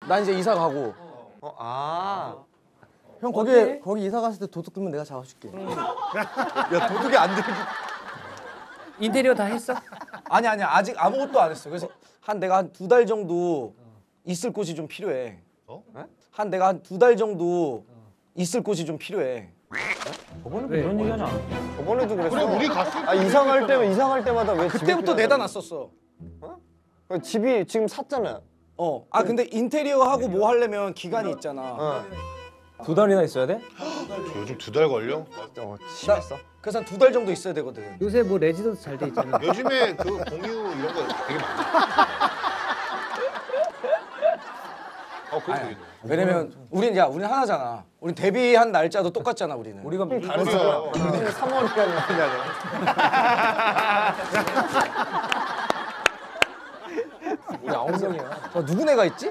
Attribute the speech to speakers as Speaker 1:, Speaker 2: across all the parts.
Speaker 1: 난 이제 이사 가고. 형 거기 이사 갔을 때 도둑 들면 내가 잡아줄게.
Speaker 2: 야 도둑이 안 들고.
Speaker 3: 인테리어 다 했어?
Speaker 2: 아니 아직 아무것도 안 했어. 그래서 내가 한 2달 정도 있을 곳이 좀 필요해. 내가 한 2달 정도 있을 곳이 좀 필요해.
Speaker 4: 저번에도 이런 얘기 하지 않았어?
Speaker 5: 저번에도 그랬어.
Speaker 6: 그래 우리 갔을 때.
Speaker 5: 아 이사 갈 때마다 왜
Speaker 2: 그때부터 내다 놨었어.
Speaker 5: 집이 지금 샀잖아.
Speaker 2: 아 근데 인테리어 하고 뭐 하려면 기간이 있잖아.
Speaker 1: 2달이나 있어야 돼?
Speaker 6: 요즘 2달 걸려?
Speaker 5: 심했어.
Speaker 2: 그래서 한 2달 정도 있어야 되거든.
Speaker 3: 요새 뭐 레지던스 잘 돼 있잖아.
Speaker 6: 요즘에 그 공유 이런 거 되게 많아. 그거 되게.
Speaker 2: 왜냐면 우린 하나잖아. 우린 데뷔한 날짜도 똑같잖아 우리는.
Speaker 1: 우리가
Speaker 6: 다르잖아.
Speaker 5: 우리는 3월이라는 거냐.
Speaker 1: 우리 9명이야.
Speaker 2: 누구네가 있지?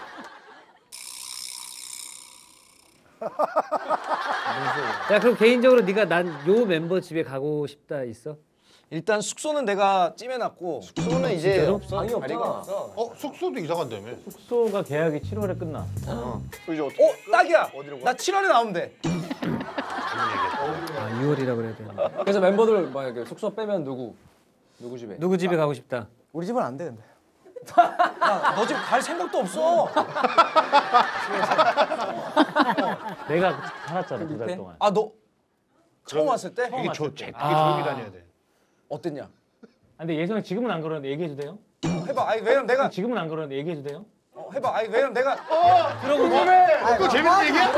Speaker 3: 야 그럼 개인적으로 네가 난 요 멤버 집에 가고 싶다 있어?
Speaker 2: 일단 숙소는 내가 찜해놨고.
Speaker 5: 숙소는 이제 없어.
Speaker 1: 방이
Speaker 5: 자리가
Speaker 1: 없잖아.
Speaker 5: 없어.
Speaker 6: 숙소도 이사 간다며.
Speaker 4: 숙소가 계약이 7월에 끝나.
Speaker 5: 이제 어떻게?
Speaker 2: 딱이야.
Speaker 5: 어디로 가?
Speaker 2: 나 7월에 나오면 돼.
Speaker 3: 아 6월이라 그래야 되나?
Speaker 1: 그래서 멤버들 막 이렇게 숙소 빼면 누구 집에?
Speaker 3: 누구 집에 가고 싶다?
Speaker 1: 우리 집은 안 돼 근데.
Speaker 2: 야, 너 집 갈 생각도 없어.
Speaker 4: 내가 살았잖아 2달 동안.
Speaker 2: 아, 너 처음 왔을 때?
Speaker 6: 되게 조용히 다녀야 돼.
Speaker 2: 어땠냐?
Speaker 4: 근데 예성이 지금은 안 그러는데 얘기해도 돼요?
Speaker 2: 해봐. 아니 왜냐면 내가
Speaker 4: 지금은 안 그러는데 얘기해도 돼요?
Speaker 2: 해봐. 아니 왜냐면 내가
Speaker 6: 또 재밌는 얘기야?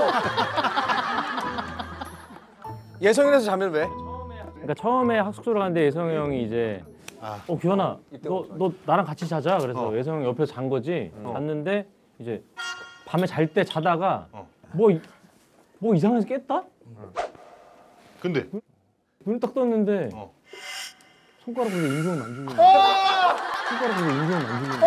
Speaker 2: 예성이라서 자면 왜?
Speaker 4: 그러니까 처음에 학숙소를 갔는데 예성이 형이 이제 규현아 너 나랑 같이 자자 그래서 예성이 형 옆에서 잔 거지. 잤는데 이제 밤에 잘 때 자다가 뭐 이상해서 깼다?
Speaker 6: 근데
Speaker 4: 눈을 딱 떴는데 손가락으로 인중을 만지고 손가락으로 인중을 만지고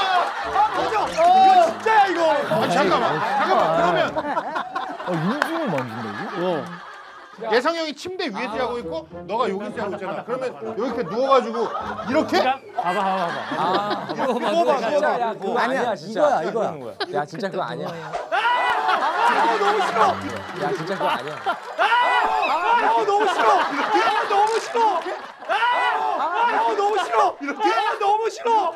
Speaker 2: 이거 진짜야 이거.
Speaker 6: 잠깐만 그러면
Speaker 4: 인중을 만진다고?
Speaker 6: 예성 형이 침대 위에 자고 있고 너가 여기 자고 있잖아. 그러면 여기 이렇게 누워가지고 이렇게?
Speaker 4: 봐봐
Speaker 1: 진짜 야 그거 아니야 진짜. 이거야. 야 진짜 그거 아니야.
Speaker 2: 너무 싫어.
Speaker 1: 야 진짜 그거 아니야.
Speaker 2: 너무 싫어. 너무 싫어. 너무 싫어. 너무 싫어.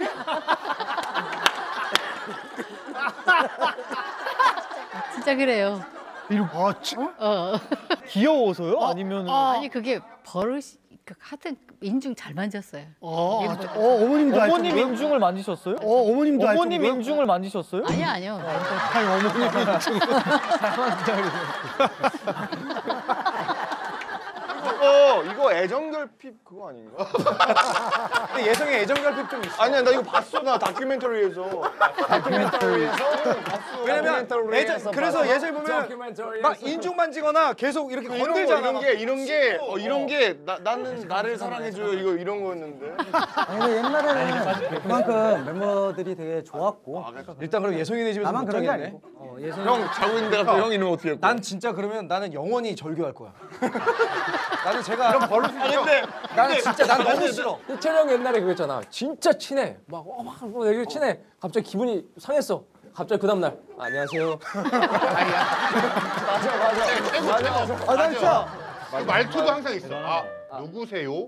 Speaker 7: 진짜 그래요.
Speaker 8: 귀여워서요? 아니면
Speaker 7: 아니 그게 버릇이 하여튼 인중 잘 만졌어요.
Speaker 8: 어머님도 어머님 인중을 만지셨어요? 어머님도 어머님 인중을 만지셨어요?
Speaker 7: 아니요.
Speaker 8: 아니 어머님 인중
Speaker 5: 이거 애정결핍 그거 아닌가?
Speaker 2: 근데 예성이 애정결핍 좀 있어.
Speaker 5: 아니야 나 이거 봤어 나 다큐멘터리에서.
Speaker 2: 왜냐면 그래서 예성이 보면 막 인중 만지거나 계속 이렇게 건들잖아.
Speaker 5: 이런 게 나는 나를 사랑해줘요 이거 이런 거였는데.
Speaker 1: 아니 근데 옛날에는 그만큼 멤버들이 되게 좋았고.
Speaker 2: 일단 그럼 예성이네 집에서
Speaker 1: 나만
Speaker 2: 못
Speaker 1: 그런 게
Speaker 2: 자겠네.
Speaker 1: 아니고.
Speaker 5: 형 자고 있는데 갑자기 형 이러면 어떻게 할 거야?
Speaker 2: 난 진짜 그러면 나는 영원히 절교할 거야. 나는 제가
Speaker 5: 그럼 버릇이
Speaker 2: 나는 진짜 난 너무 싫어.
Speaker 1: 희철이 형 옛날에 그랬잖아. 진짜 친해. 막 되게 친해. 갑자기 기분이 상했어. 갑자기 그 다음 날 안녕하세요.
Speaker 5: 아 나 진짜.
Speaker 6: 그 말투도 항상 있어. 누구세요?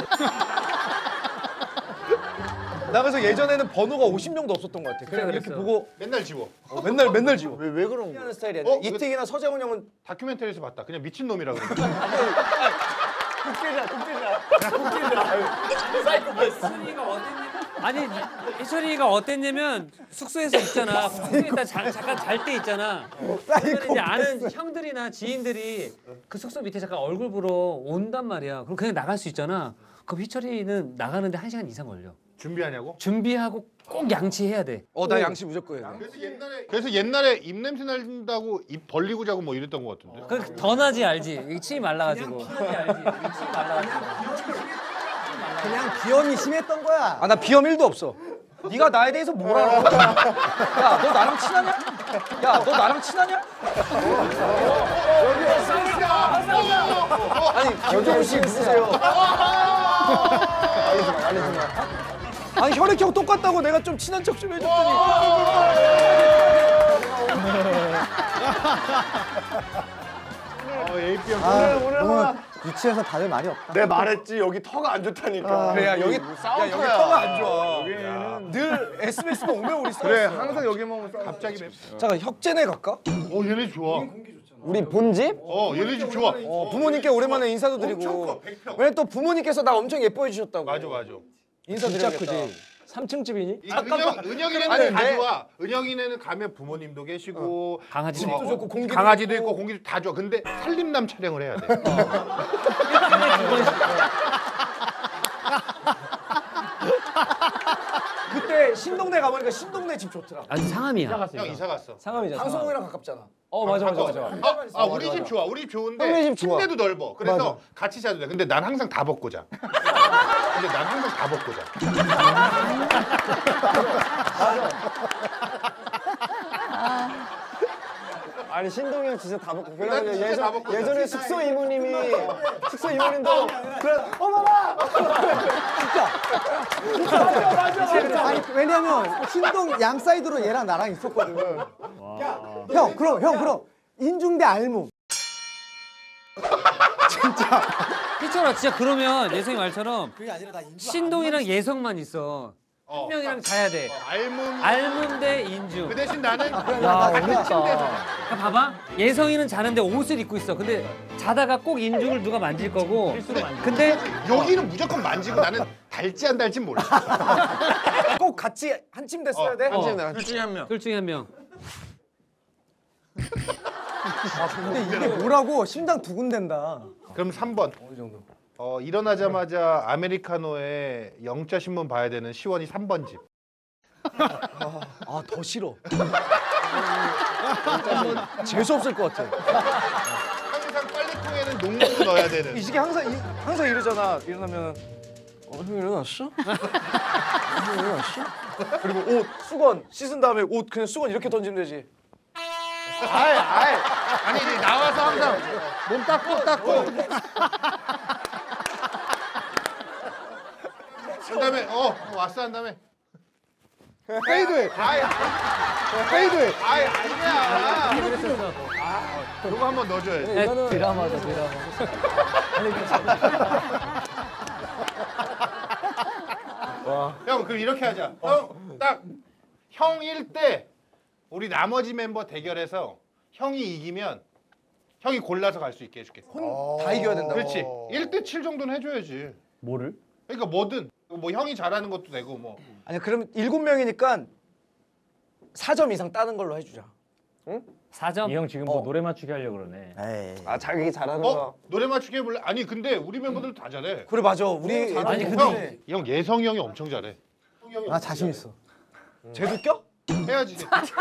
Speaker 2: 나 그래서 예전에는 번호가 50명도 없었던 것 같아. 그냥 이렇게 보고
Speaker 6: 맨날 지워.
Speaker 2: 맨날 지워.
Speaker 5: 왜 그런 거야?
Speaker 2: 하는 스타일이야.
Speaker 6: 어?
Speaker 2: 이특이나 서재훈 형은
Speaker 6: 다큐멘터리에서 봤다. 그냥 미친 놈이라 그래.
Speaker 3: 아니 희철이가 어땠냐면 숙소에서 있잖아. 숙소에 있다 잠깐 잘 때 있잖아. 그러면 이제 아는 형들이나 지인들이 그 숙소 밑에 잠깐 얼굴 보러 온단 말이야. 그럼 그냥 나갈 수 있잖아. 그럼 희철이는 나가는데 1시간 이상 걸려.
Speaker 6: 준비하냐고?
Speaker 3: 준비하고 꼭 양치해야 돼.
Speaker 2: 나 양치 무조건 해.
Speaker 6: 그래서 옛날에 입 냄새 난다고 입 벌리고 자고 뭐 이랬던 것 같은데.
Speaker 3: 그 더 나지 알지? 이 침이 말라가지고. 더 나지 알지? 이 침이 말라가지고.
Speaker 1: 그냥 비염이 심했던 거야.
Speaker 2: 나 비염 1도 없어. 네가 나에 대해서 뭘 알아? 야, 너 나랑 친하냐? 야, 너 나랑 친하냐? 아니, 김종우 씨 누구세요? 아니, 혈액형 똑같다고 내가 좀 친한 척 좀 해줬더니.
Speaker 6: AP 형.
Speaker 8: 너무 유치해서 다들 말이 없다.
Speaker 5: 내 말했지 여기 터가 안 좋다니까.
Speaker 2: 그래 야 여기
Speaker 5: 싸움
Speaker 2: 여기 터가 안 좋아. 늘 SBS만 오면 우리 싸웠어.
Speaker 5: 그래 항상 여기만 오면 싸움.
Speaker 6: 갑자기
Speaker 2: 잠깐 혁재네 갈까?
Speaker 6: 얘네 좋아.
Speaker 2: 우리 본집?
Speaker 6: 얘네 집 좋아.
Speaker 2: 부모님께 오랜만에 인사도 드리고. 왜냐면 또 부모님께서 나 엄청 예뻐해 주셨다고.
Speaker 6: 맞아.
Speaker 2: 인사드려야겠다.
Speaker 1: 3층 집이니?
Speaker 6: 은영이네는 다 좋아. 은영이네는 가면 부모님도 계시고
Speaker 3: 강아지도
Speaker 6: 뭐,
Speaker 2: 좋고 공기도
Speaker 6: 강아지도 있고 공기도 다 좋아. 근데 살림남 촬영을 해야 돼.
Speaker 2: 그때 신동네 가보니까 신동네 집 좋더라.
Speaker 3: 아주 상암이야.
Speaker 6: 형 이사 갔어.
Speaker 1: 상암이잖아.
Speaker 2: 방송이랑 가깝잖아.
Speaker 1: 맞아.
Speaker 6: 우리 집 좋아. 우리 집 좋은데
Speaker 2: 형네 집 좋아.
Speaker 6: 침대도 넓어. 그래서
Speaker 2: 맞아.
Speaker 6: 같이 자도 돼. 근데 난 항상 다 벗고 자. 근데 난 항상 다 벗고 자.
Speaker 2: 아니 신동이 형 진짜 다 먹고
Speaker 6: 난 진짜 다 벗고 자.
Speaker 2: 예전에 숙소 이모님도 그래 어머나
Speaker 8: 아니 왜냐면 신동 양 사이드로 얘랑 나랑 있었거든. 형 그럼 인중대 알몸.
Speaker 3: 희철아 진짜 그러면 예성이 말처럼
Speaker 8: 그게 아니라 나 인중.
Speaker 3: 신동이랑 예성만 있어. 한 명이랑 자야 돼.
Speaker 6: 알몸.
Speaker 3: 알몸 대 인중.
Speaker 6: 그 대신 나는
Speaker 8: 야 어렵다.
Speaker 3: 그러니까 봐봐. 예성이는 자는데 옷을 입고 있어. 근데 자다가 꼭 인중을 누가 만질 거고. 근데
Speaker 6: 여기는 무조건 만지고 나는 달지 안 달지 몰라.
Speaker 2: 꼭 같이 한 침대 써야 돼?
Speaker 5: 둘 중에 한 명.
Speaker 3: 둘 중에 한 명.
Speaker 8: 근데 이게 뭐라고 심장 두근댄다.
Speaker 6: 그럼 3번. 어느 정도? 일어나자마자 아메리카노에 영자 신문 봐야 되는 시원이 3번 집.
Speaker 2: 더 싫어. 재수 없을 것 같아.
Speaker 6: 항상 빨래통에는 농구도 넣어야 되는.
Speaker 2: 이 시기 항상 이러잖아. 일어나면 형 일어났어? 형 일어났어? 그리고 옷 수건 씻은 다음에 옷 그냥 수건 이렇게 던지면 되지.
Speaker 6: 아니 이제 나와서 항상 몸 닦고. 그다음에 왔어 한 다음에 페이드해. 페이드해. 아니야. 그거 한번 넣어줘야지.
Speaker 8: 드라마다.
Speaker 6: 형 그럼 이렇게 하자. 형일 때 우리 나머지 멤버 대결해서 형이 이기면 형이 골라서 갈 수 있게 해줄게.
Speaker 2: 다 이겨야 된다고.
Speaker 6: 그렇지. 1대 7 정도는 해줘야지.
Speaker 4: 뭐를?
Speaker 6: 그러니까 뭐든 뭐 형이 잘하는 것도 되고 뭐.
Speaker 2: 아니 그럼 7명이니까 4점 이상 따는 걸로 해주자.
Speaker 3: 4점.
Speaker 4: 이 형 지금 뭐 노래 맞추기 하려고 그러네.
Speaker 2: 자기 잘하는 거.
Speaker 6: 노래 맞추기 해볼래? 아니 근데 우리 멤버들 다 잘해.
Speaker 2: 그래 맞아. 우리
Speaker 3: 아니,
Speaker 6: 형, 형 예성이 형이 엄청 잘해.
Speaker 8: 나 자신 있어.
Speaker 2: 쟤도 껴?
Speaker 6: 해야지.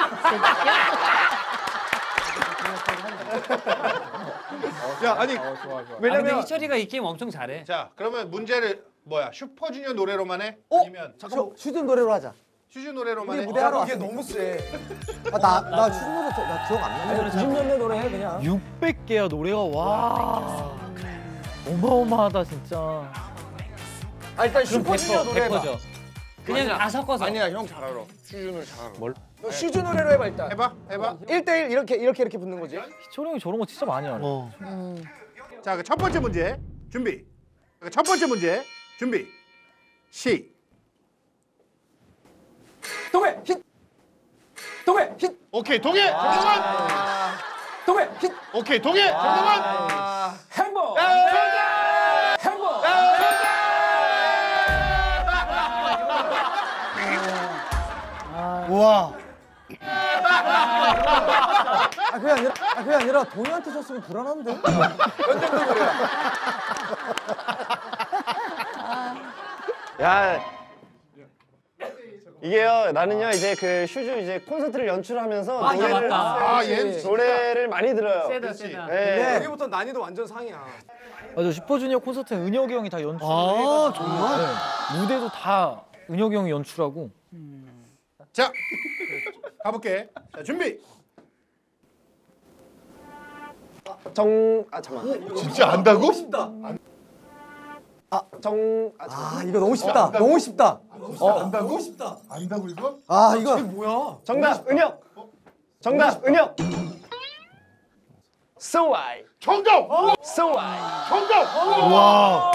Speaker 2: 야 아니
Speaker 3: 근데
Speaker 2: 왜냐면
Speaker 3: 희철이가 이 게임 엄청 잘해.
Speaker 6: 자 그러면 문제를 뭐야 슈퍼주니어 노래로만 해?
Speaker 2: 어?
Speaker 6: 아니면
Speaker 8: 슈즈 노래로 하자.
Speaker 6: 슈즈 노래로만 해?
Speaker 8: 무대하러
Speaker 2: 이게 너무 세.
Speaker 8: 나 슈즈 노래 나 기억 안 나.
Speaker 1: 90년대 노래 해 그냥.
Speaker 8: 600개야 노래가 와. 어마어마하다 진짜.
Speaker 2: 아 일단 슈퍼주니어 노래 해봐.
Speaker 3: 100%죠. 그냥 다 섞어서.
Speaker 5: 아니야 형 잘 알아. 슈준을 잘 알아.
Speaker 2: 너 슈즈 노래로 해봐 일단.
Speaker 6: 해봐.
Speaker 2: 1대1 이렇게 붙는 거지.
Speaker 8: 희철이 형이 저런 거 진짜 많이 알아.
Speaker 6: 자, 그 첫 번째 문제 준비. 첫 번째 문제 준비. 시.
Speaker 2: 동해 힛. 동해 힛.
Speaker 6: 오케이 동해. 정동원.
Speaker 2: 동해 힛.
Speaker 6: 오케이 동해. 정동원.
Speaker 2: 행복. 행복.
Speaker 8: 우와. 그게 아니라 동희한테 졌으면 불안한데.
Speaker 5: 야 이게요 나는요 이제 그 슈즈 이제 콘서트를 연출하면서
Speaker 3: 맞다.
Speaker 5: 노래를 많이 들어요.
Speaker 3: 세다 세다.
Speaker 5: 네.
Speaker 2: 여기부터 난이도 완전 상이야.
Speaker 8: 맞아 슈퍼주니어 콘서트는 은혁이 형이 다 연출. 아 정말? 네. 무대도 다 은혁이 형이 연출하고.
Speaker 6: 자, 가볼게. 자, 준비.
Speaker 5: 잠깐만.
Speaker 6: 진짜 안다고?
Speaker 8: 이거 너무 쉽다. 너무 쉽다.
Speaker 6: 안다고? 안다고 이거?
Speaker 8: 이거
Speaker 2: 뭐야?
Speaker 5: 정답 은혁. 정답 은혁.
Speaker 2: 소와이.
Speaker 5: 정답.
Speaker 2: 소와이.
Speaker 5: 정답.
Speaker 6: 와.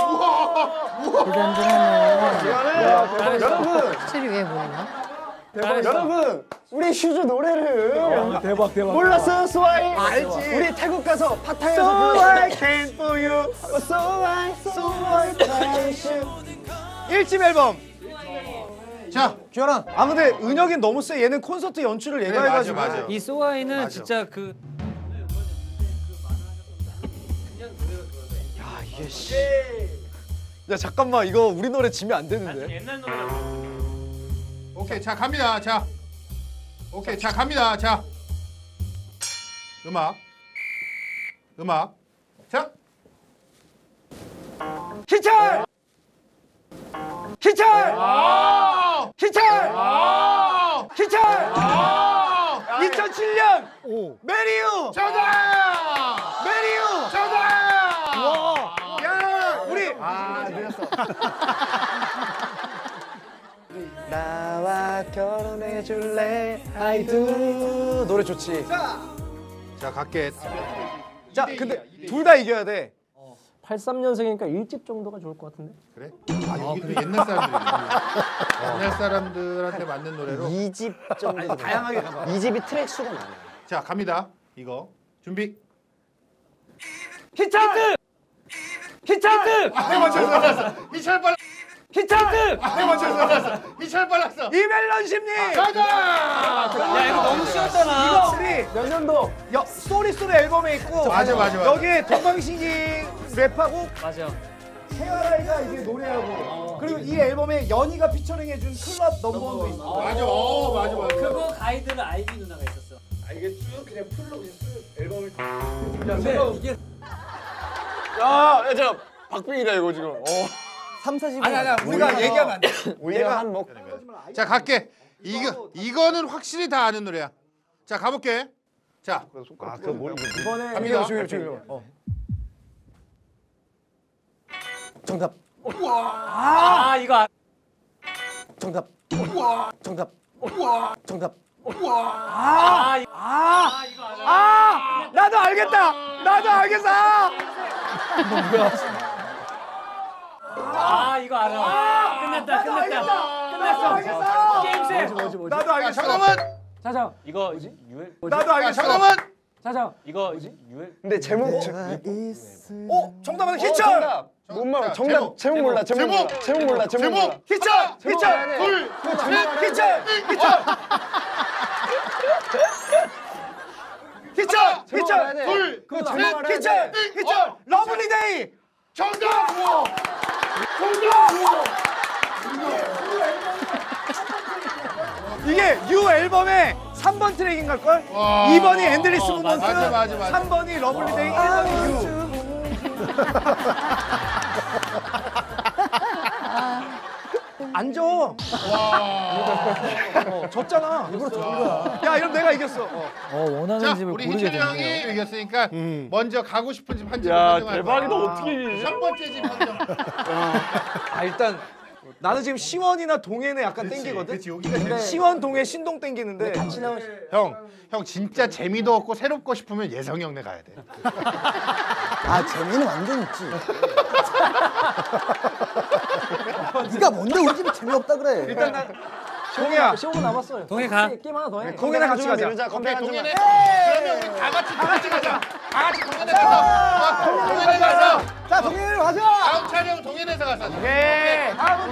Speaker 2: 여러분,
Speaker 7: 확실히 왜 몰라?
Speaker 2: 여러분, 우리 슈즈 노래를
Speaker 1: 대박.
Speaker 2: 몰랐어요, 소와이? 알지. 우리 태국 가서 파타야에서 소와이 can for you. 소와이, 소와이, 다이슈. 1집 앨범.
Speaker 6: 자,
Speaker 2: 규현아. 아 근데 은혁이 너무 세. 얘는 콘서트 연출을 얘가 해가지고.
Speaker 6: 맞아.
Speaker 3: 이 소아이는 진짜 그
Speaker 2: 야 잠깐만 이거 우리 노래 지면 안 되는데.
Speaker 4: 옛날 노래.
Speaker 6: 오케이, 자 갑니다. 자, 오케이, 자 갑니다. 자, 음악, 자,
Speaker 2: 희철. 희철. 희철. 희철. 2007년 메리유.
Speaker 6: 정답.
Speaker 2: 메리유.
Speaker 6: 정답.
Speaker 2: 야 우리. 늦었어. 나와 결혼해 줄래? I do. 노래 좋지.
Speaker 6: 자 갈게.
Speaker 2: 자 근데 둘 다 이겨야 돼.
Speaker 1: 83년생이니까 1집 정도가 좋을 것 같은데.
Speaker 6: 그래? 아 여기 또 옛날 사람들이 옛날 사람들한테 맞는 노래로.
Speaker 2: 2집 정도 다양하게 가봐. 2집이 트랙 수가 많아.
Speaker 6: 자 갑니다. 이거 준비.
Speaker 2: 히트! 히트!
Speaker 6: 맞췄어. 이철 빨라.
Speaker 2: 히트!
Speaker 6: 맞췄어. 이철 빨랐어.
Speaker 2: 이멜런 심리!
Speaker 6: 정답.
Speaker 3: 야 이거 너무 쉬웠잖아.
Speaker 2: 이거 우리
Speaker 1: 몇 년도?
Speaker 2: 쏘리 앨범에 있고
Speaker 6: 맞아.
Speaker 2: 여기에 동방신기 랩하고
Speaker 3: 맞아.
Speaker 2: 태아라이가 이게 노래하고 그리고 이 앨범에 연희가 피처링 해준 클럽 넘버원도 있어.
Speaker 6: 맞아. 맞아.
Speaker 3: 그거 가이드를 아이비 누나가 있었어.
Speaker 2: 야, 저 박빙이다 이거 지금. 3, 40. 아니야. 우리가 얘기하면 안 돼. 우리가 한 뭐.
Speaker 6: 자 갈게. 이거는 확실히 다 아는 노래야. 자 가볼게. 자.
Speaker 1: 이번에
Speaker 6: 갑니다.
Speaker 2: 정답.
Speaker 3: 아 이거
Speaker 2: 정답. 정답. 정답. 나도 알겠다.
Speaker 3: 이거 알아. 끝났어. 게임세.
Speaker 2: 나도 알겠어.
Speaker 6: 정답은.
Speaker 1: 자자.
Speaker 4: 이거
Speaker 2: 나도 알겠어.
Speaker 6: 정답은.
Speaker 1: 자자.
Speaker 4: 이거
Speaker 2: 근데 제목 정답은 희철.
Speaker 6: 못 말아. 정답. 제목 몰라. 제목 몰라.
Speaker 2: 희철.
Speaker 6: 둘.
Speaker 2: 희철. 희철. 러블리데이.
Speaker 6: 정답.
Speaker 2: 이게 U 앨범의 3번 트랙인 걸걸? 2번이 엔들리스 무먼트,
Speaker 6: 맞아.
Speaker 2: 3번이 러블리데이, 1번이 U. 안 져. 졌잖아. 일부러 진 거야. 야, 이러면 내가 이겼어.
Speaker 8: 원하는
Speaker 6: 자,
Speaker 8: 집을
Speaker 6: 우리
Speaker 8: 고르게
Speaker 6: 희철이 형이
Speaker 8: 됐네요.
Speaker 6: 이겼으니까 먼저 가고 싶은 집 한 집.
Speaker 5: 야 대박이다 어떻게.
Speaker 6: 첫 번째 집 선정.
Speaker 2: 아, 일단 나는 지금 시원이나 동해는 약간 땡기거든.
Speaker 6: 그렇지 여기가 제일.
Speaker 2: 시원, 동해, 신동 땡기는데.
Speaker 6: 형 진짜 재미도 없고 새롭고 싶으면 예성이 형네 가야 돼.
Speaker 9: 아 재미는 완전 있지. 네가 뭔데 우리 집이 재미없다 그래.
Speaker 2: 일단 나 동해야.
Speaker 1: 15분 남았어요.
Speaker 3: 동해 가.
Speaker 1: 게임 하나 더 해.
Speaker 2: 동해랑 같이 가자.
Speaker 6: 오케이 동해네. 그러면 우리 다 같이 가자. 다 같이 동해내 가서. 동해내 가서.
Speaker 9: 자 동해를 가자.
Speaker 6: 다음 촬영 동해내서 가자.
Speaker 2: 오케이.